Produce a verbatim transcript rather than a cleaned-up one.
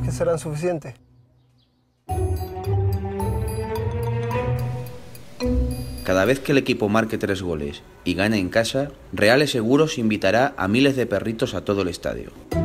que serán suficientes. Cada vez que el equipo marque tres goles y gane en casa, Reales Seguros invitará a miles de perritos a todo el estadio.